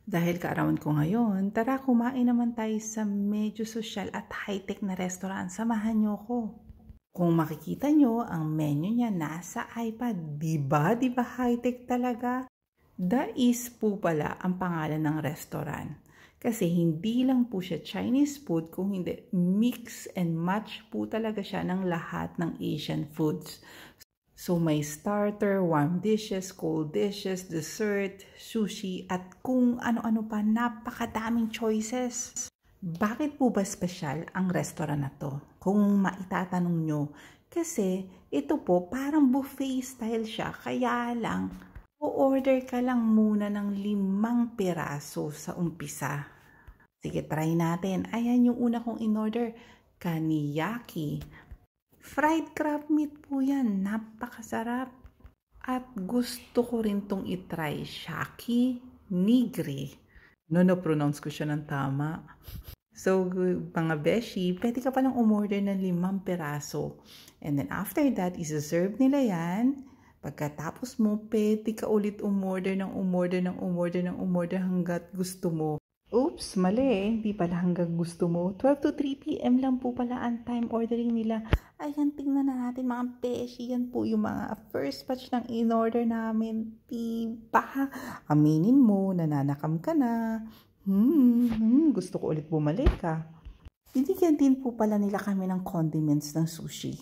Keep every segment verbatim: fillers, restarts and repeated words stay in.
Dahil kaarawan ko ngayon, tara kumain naman tayo sa medyo sosyal at high-tech na restaurant. Samahan niyo ko. Kung makikita nyo, ang menu niya nasa iPad. Diba? Diba high-tech talaga? The East po pala ang pangalan ng restaurant. Kasi hindi lang po siya Chinese food, kung hindi mix and match po talaga siya ng lahat ng Asian foods. So may starter, warm dishes, cold dishes, dessert, sushi, at kung ano-ano pa, napakadaming choices. Bakit po ba special ang restaurant na to? Kung maitatanong nyo, kasi ito po parang buffet style siya, kaya lang o-order ka lang muna ng limang piraso sa umpisa. Sige, try natin. Ayan yung una kong in-order, kaniyaki. Fried crab meat po yan. Napakasarap. At gusto ko rin tong itry. Shaki nigri. No, no-pronounce ko siya ng tama. So, mga beshi, pwede ka palang umorder ng limang peraso. And then after that, isa-serve nila yan. Pagkatapos mo, pwede ka ulit umorder ng umorder ng umorder ng umorder hanggat gusto mo. Oops, mali. Hindi pala hanggang gusto mo. twelve to three p m lang po pala ang time ordering nila. Ayan, tingnan na natin mga beshi. Yan po yung mga first batch ng in-order namin. Diba? Aminin mo, nananakam ka na. Hmm, hmm, gusto ko ulit bumalik ka. Binigyan din po pala nila kami ng condiments ng sushi.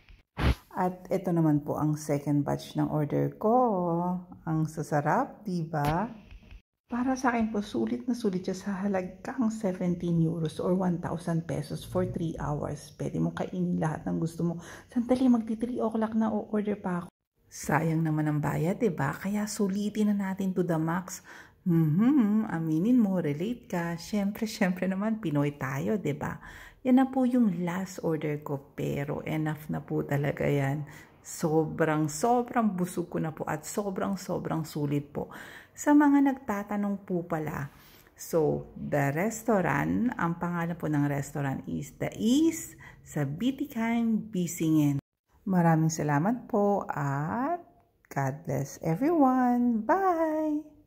At ito naman po ang second batch ng order ko. Ang sasarap, diba? Para sa akin po, sulit na sulit siya sa halagang seventeen euros or one thousand pesos for three hours. Pwede mo kainin lahat ng gusto mo. Sandali, magti three o'clock na o-order pa ako. Sayang naman ang bayad, diba? Kaya sulitin na natin to the max. Mm-hmm, aminin mo, relate ka. Siyempre, siyempre naman, Pinoy tayo, diba? Yan na po yung last order ko, pero enough na po talaga yan. Sobrang, sobrang busog ko na po at sobrang, sobrang sulit po. Sa mga nagtatanong po pala, so, the restaurant, ang pangalan po ng restaurant is The East sa Bitikan, Bisingen. Maraming salamat po at God bless everyone. Bye!